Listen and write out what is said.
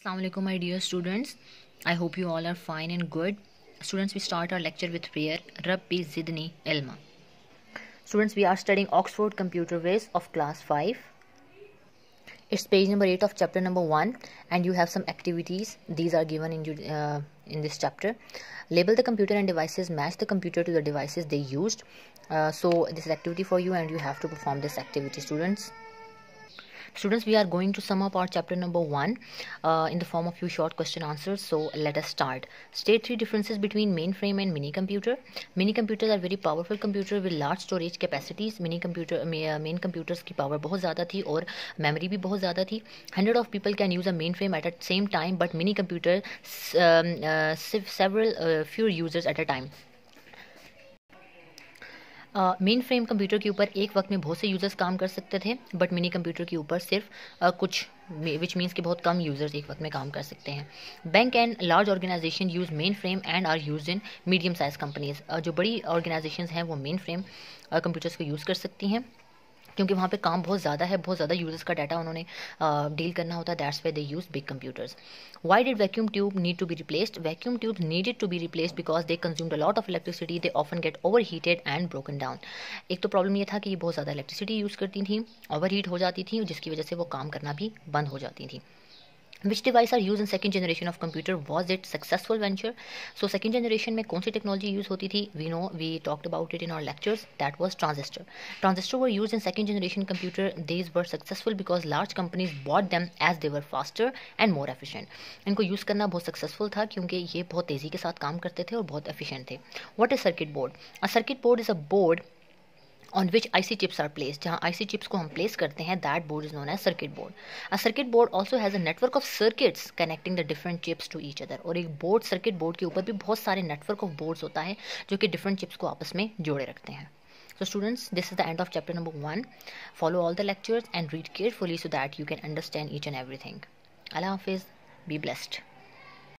Assalamualaikum my dear students. I hope you all are fine and good. Students, we start our lecture with prayer. Rabbi Zidni Ilma. Students, we are studying Oxford Computer Viz of class 5. It's page number 8 of chapter number 1 and you have some activities. These are given in this chapter. Label the computer and devices, match the computer to the devices they used. So this is activity for you and you have to perform this activity, students. Students, we are going to sum up our chapter number 1 in the form of few short question answers. So let us start. State 3 differences between mainframe and mini computer. Mini computers are very powerful computer with large storage capacities. Main computers की power बहुत ज़्यादा थी और memory भी बहुत ज़्यादा थी. 100 of people can use a mainframe at the same time, but mini computer few users at a time. Mainframe computer के ऊपर एक वक्त में बहुत से यूज़र्स काम कर सकते थे, बट मिनी कंप्यूटर के ऊपर सिर्फ कुछ, विच मीन्स कि बहुत कम यूज़र्स एक वक्त में काम कर सकते हैं. Bank and large organisation use mainframe and are use in medium size companies. जो बड़ी ऑर्गेनाइजेशंस हैं वो मेन फ्रेम कंप्यूटर्स को यूज़ कर सकती हैं क्योंकि वहाँ पे काम बहुत ज़्यादा है, बहुत ज़्यादा यूजर्स का डाटा उन्होंने डील करना होता है. That's why they use big computers. Why did vacuum tube need to be replaced? Vacuum tube needed to be replaced because they consumed a lot of electricity. They often get overheated and broken down. एक तो problem ये था कि ये बहुत ज़्यादा electricity use करती थी, ओवर हीट हो जाती थी, जिसकी वजह से वो काम करना भी बंद हो जाती थी. Which device are used in second generation of computer? Was it successful venture? So second generation में कौन सी टेक्नोलॉजी यूज़ होती थी? We know, we talked about it in our lectures. That was transistor. Transistor were used in second generation computer. These were successful because large companies bought them as they were faster and more efficient. इनको use करना बहुत successful था क्योंकि ये बहुत तेज़ी के साथ काम करते थे और बहुत एफिशिएंट थे. What is circuit board? A circuit board is a board on which IC chips are placed. जहाँ IC chips को हम place करते हैं, that board is known as circuit board. A circuit board also has a network of circuits connecting the different chips to each other. और एक board, circuit board के ऊपर भी बहुत सारे network of boards होता है जो कि different chips को आपस में जोड़े रखते हैं. So students, this is the end of chapter number 1. Follow all the lectures and read carefully so that you can understand each and everything. Allah Hafiz. Be blessed.